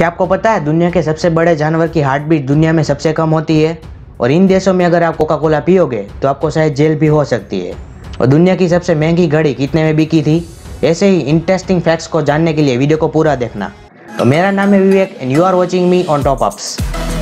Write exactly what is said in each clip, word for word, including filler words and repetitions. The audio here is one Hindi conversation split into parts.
क्या आपको पता है दुनिया के सबसे बड़े जानवर की हार्ट बीट दुनिया में सबसे कम होती है? और इन देशों में अगर आप कोका कोला पियोगे तो आपको शायद जेल भी हो सकती है। और दुनिया की सबसे महंगी घड़ी कितने में बिकी थी? ऐसे ही इंटरेस्टिंग फैक्ट्स को जानने के लिए वीडियो को पूरा देखना। तो मेरा नाम है Vivek and you are watching me on top ups.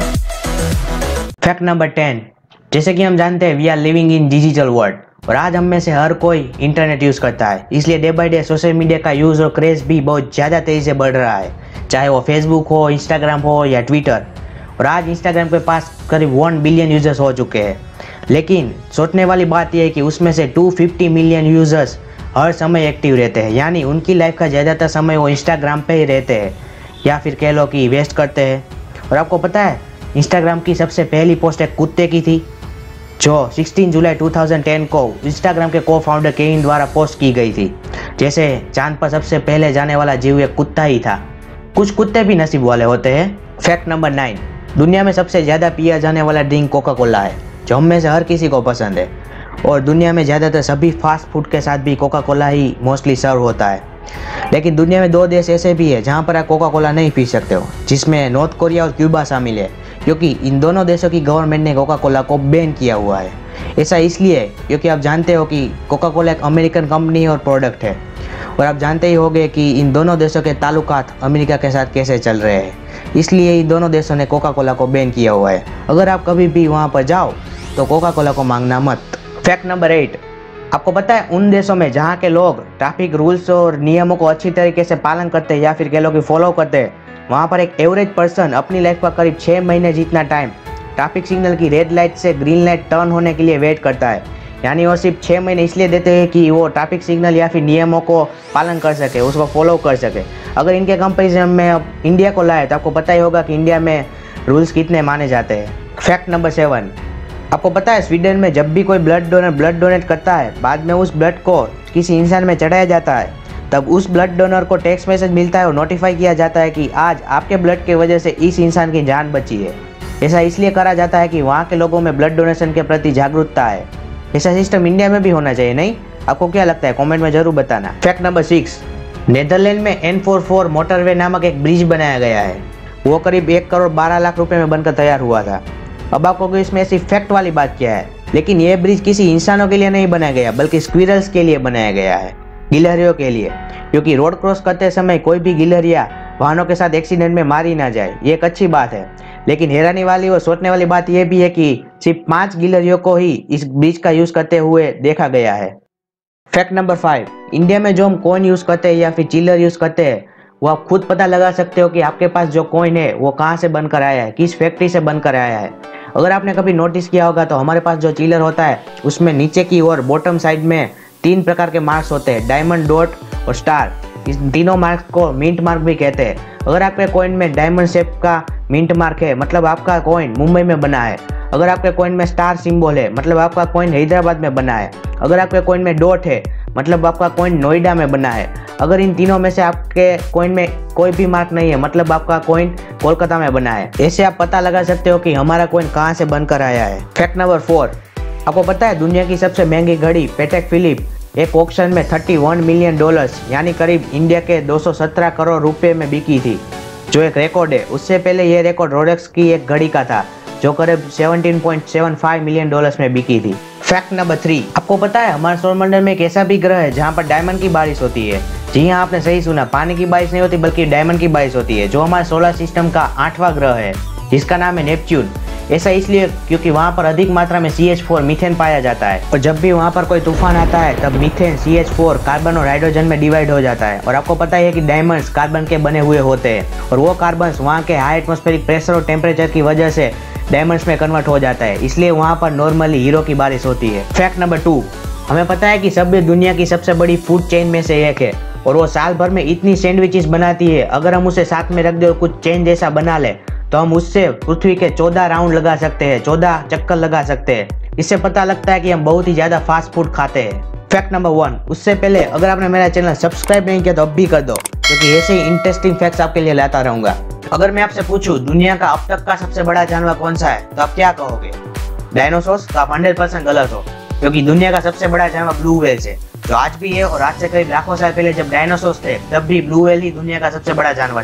Fact number ten, जैसे कि हम जानते हैं we are living in digital world और आज हम में से हर कोई इंटरनेट यूज़ करता है, इसलिए day by day social media का यूज़ और क्रेज़ भी बहुत ज़्यादा तेज़ी से बढ़ रहा है, चाहे वो फेसबुक हो, इंस्टाग्राम हो या ट्विटर। और आज इंस्टाग्राम के पास करीब वन बिलियन यूज़र्स हो चुके हैं। लेकिन सोचने वाली बात यह है कि उसमें से टू फिफ्टी मिलियन यूज़र्स हर समय एक्टिव रहते हैं, यानी उनकी लाइफ का ज़्यादातर समय वो इंस्टाग्राम पे ही रहते हैं या फिर कह लो कि वेस्ट करते हैं। और आपको पता है इंस्टाग्राम की सबसे पहली पोस्ट एक कुत्ते की थी जो सोलह जुलाई दो हज़ार दस को इंस्टाग्राम के को फाउंडर केविन द्वारा पोस्ट की गई थी। जैसे चांद पर सबसे पहले जाने वाला जीव एक कुत्ता ही था। कुछ कुत्ते भी नसीब वाले होते हैं। फैक्ट नंबर नाइन, दुनिया में सबसे ज़्यादा पिया जाने वाला ड्रिंक कोका कोला है, जो हम में से हर किसी को पसंद है। और दुनिया में ज़्यादातर सभी फास्ट फूड के साथ भी कोका कोला ही मोस्टली सर्व होता है। लेकिन दुनिया में दो देश ऐसे भी है जहाँ पर आप कोका कोला नहीं पी सकते हो, जिसमें नॉर्थ कोरिया और क्यूबा शामिल है, क्योंकि इन दोनों देशों की गवर्नमेंट ने कोका कोला को बैन किया हुआ है। ऐसा इसलिए क्योंकि आप जानते हो कि कोका कोला एक अमेरिकन कंपनी और प्रोडक्ट है, और आप जानते ही होंगे कि इन दोनों देशों के ताल्लुकात अमेरिका के साथ कैसे चल रहे हैं, इसलिए इन दोनों देशों ने कोका कोला को बैन किया हुआ है। अगर आप कभी भी वहाँ पर जाओ तो कोका कोला को मांगना मत। फैक्ट नंबर एट, आपको पता है उन देशों में जहाँ के लोग ट्रैफिक रूल्स और नियमों को अच्छी तरीके से पालन करते हैं या फिर कह लो कि फॉलो करते हैं, वहाँ पर एक एवरेज पर्सन अपनी लाइफ का करीब छः महीने जितना टाइम ट्रैफिक सिग्नल की रेड लाइट से ग्रीन लाइट टर्न होने के लिए वेट करता है। यानी वो सिर्फ छः महीने इसलिए देते हैं कि वो ट्रैफिक सिग्नल या फिर नियमों को पालन कर सके, उसको फॉलो कर सके। अगर इनके कंपेरिजन में अब इंडिया को लाए तो आपको पता ही होगा कि इंडिया में रूल्स कितने माने जाते हैं। फैक्ट नंबर सेवन, आपको पता है स्वीडन में जब भी कोई ब्लड डोनर ब्लड डोनेट करता है, बाद में उस ब्लड को किसी इंसान में चढ़ाया जाता है, तब उस ब्लड डोनर को टेक्स्ट मैसेज मिलता है और नोटिफाई किया जाता है कि आज आपके ब्लड की वजह से इस इंसान की जान बची है। ऐसा इसलिए करा जाता है कि वहाँ के लोगों में ब्लड डोनेशन के प्रति जागरूकता है। ऐसा सिस्टम इंडिया में भी होना चाहिए, नहीं? आपको क्या लगता है कमेंट में जरूर बताना। फैक्ट नंबर सिक्स, नेदरलैंड में एन फोर्टी फोर मोटरवे नामक एक ब्रिज बनाया गया है। वो करीब एक करोड़ बारह लाख रुपए में बनकर तैयार हुआ था। अब आपको इसमें ऐसी फैक्ट वाली बात क्या है, लेकिन यह ब्रिज किसी इंसानों के लिए नहीं बनाया गया बल्कि स्क्विरल्स के लिए बनाया गया है, गिलहरियों के लिए, क्योंकि रोड क्रॉस करते समय कोई भी गिलहरियाँ वाहनों के साथ एक्सीडेंट में मारी ना जाए। ये एक अच्छी बात है। लेकिन हैरानी वाली और सोचने वाली बात यह भी है कि सिर्फ पांच गिलहरियों को ही इस ब्रिज का यूज करते हुए देखा गया है। फैक्ट नंबर फाइव, इंडिया में जो हम कॉइन यूज करते हैं या फिर चिल्लर यूज करते हैं, वो आप खुद पता लगा सकते हो कि आपके पास जो कॉइन है वो कहाँ से बनकर आया है, किस फैक्ट्री से बनकर आया है। अगर आपने कभी नोटिस किया होगा तो हमारे पास जो चिल्लर होता है उसमें नीचे की ओर बॉटम साइड में तीन प्रकार के मार्क्स होते हैं, डायमंड, डॉट और स्टार। इस तीनों मार्क्स को मिंट मार्क भी कहते हैं। अगर आपके कॉइन में डायमंड शेप का मिंट मार्क है, मतलब आपका कॉइन मुंबई में बना है। अगर आपके कॉइन में स्टार सिंबल है, मतलब आपका कॉइन हैदराबाद में बना है। अगर आपके कॉइन में डॉट है, मतलब आपका कॉइन नोएडा में बना है। अगर इन तीनों में से आपके कॉइन में कोई भी मार्क नहीं है, मतलब आपका कॉइन कोलकाता में बना है। ऐसे आप पता लगा सकते हो कि हमारा कॉइन कहाँ से बनकर आया है। फैक्ट नंबर फोर, आपको पता है दुनिया की सबसे महंगी घड़ी पैटेक फिलिप एक ऑक्शन में इकतीस मिलियन डॉलर्स यानी करीब इंडिया के दो सौ सत्रह करोड़ रुपए में बिकी थी, जो एक रिकॉर्ड है। उससे पहले यह रिकॉर्ड रोलेक्स की एक घड़ी का था जो करीब सत्रह पॉइंट सात पाँच मिलियन डॉलर्स में बिकी थी। फैक्ट नंबर थ्री, आपको पता है हमारे सौरमंडल में एक ऐसा भी ग्रह है जहाँ पर डायमंड की बारिश होती है। जी हाँ, आपने सही सुना, पानी की बारिश नहीं होती बल्कि डायमंड की बारिश होती है, जो हमारे सोलर सिस्टम का आठवां ग्रह है, जिसका नाम है नेपच्यून। ऐसा इसलिए क्योंकि वहाँ पर अधिक मात्रा में सी एच फोर मीथेन पाया जाता है, और जब भी वहाँ पर कोई तूफान आता है तब methane C H four carbon और हाइड्रोजन में डिवाइड हो जाता है। और आपको पता है कि डायमंड्स कार्बन के बने हुए होते हैं, और वो कार्बन्स वहाँ के हाई एटमॉस्फेरिक प्रेशर और टेम्परेचर की वजह से डायमंड्स में कन्वर्ट हो जाता है, इसलिए वहाँ पर नॉर्मली हीरो की बारिश होती है। फैक्ट नंबर टू, हमें पता है कि सभ्य दुनिया की सबसे बड़ी फूड चेन में से एक है, और वो साल भर में इतनी सैंडविचेस बनाती है, अगर हम उसे साथ में रख दे और कुछ चेन जैसा बना ले तो हम उससे पृथ्वी के चौदह राउंड लगा सकते हैं, चौदह चक्कर लगा सकते हैं। इससे पता लगता है कि हम बहुत ही ज्यादा फास्ट फूड खाते हैं। फैक्ट नंबर वन, उससे पहले अगर आपने मेरा चैनल सब्सक्राइब नहीं किया तो अब भी कर दो, क्योंकि ऐसे ही इंटरेस्टिंग फैक्ट्स आपके लिए लाता रहूंगा। अगर मैं आपसे पूछूं दुनिया का अब तक का सबसे बड़ा जानवर कौन सा है, तो आप क्या कहोगे? डायनासोर? तो आप हंड्रेड परसेंट गलत हो, क्योंकि दुनिया का सबसे बड़ा जानवर ब्लू व्हेल है, जो आज भी है। और आज से करीब लाखों साल पहले जब डायनासोर थे तब भी ब्लू व्हेल ही दुनिया का सबसे बड़ा जानवर था।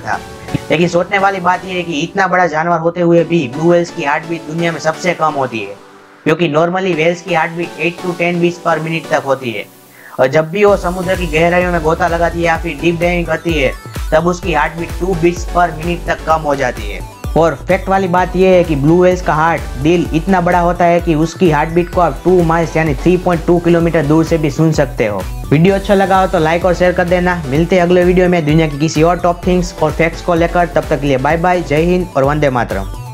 लेकिन सोचने वाली बात यह है कि इतना बड़ा जानवर होते हुए भी ब्लू व्हेल्स की हार्ट बीट दुनिया में सबसे कम होती है, क्योंकि नॉर्मली व्हेल्स की heart beat eight to ten beats per minute तक होती है। और जब भी वो समुद्र की गहराइयों में गोता लगाती है या फिर डीप डाइविंग करती है, तब उसकी heart beat two beats per minute तक कम हो जाती है। और फैक्ट वाली बात यह है कि ब्लू व्हेल्स का हार्ट दिल इतना बड़ा होता है कि उसकी हार्ट बीट को आप टू माइल्स यानी थ्री पॉइंट टू किलोमीटर दूर से भी सुन सकते हो। वीडियो अच्छा लगा हो तो लाइक और शेयर कर देना। मिलते हैं अगले वीडियो में दुनिया की किसी और टॉप थिंग्स और फैक्ट्स को लेकर। तब तक के लिए बाय बाय, जय हिंद और वंदे मातरम।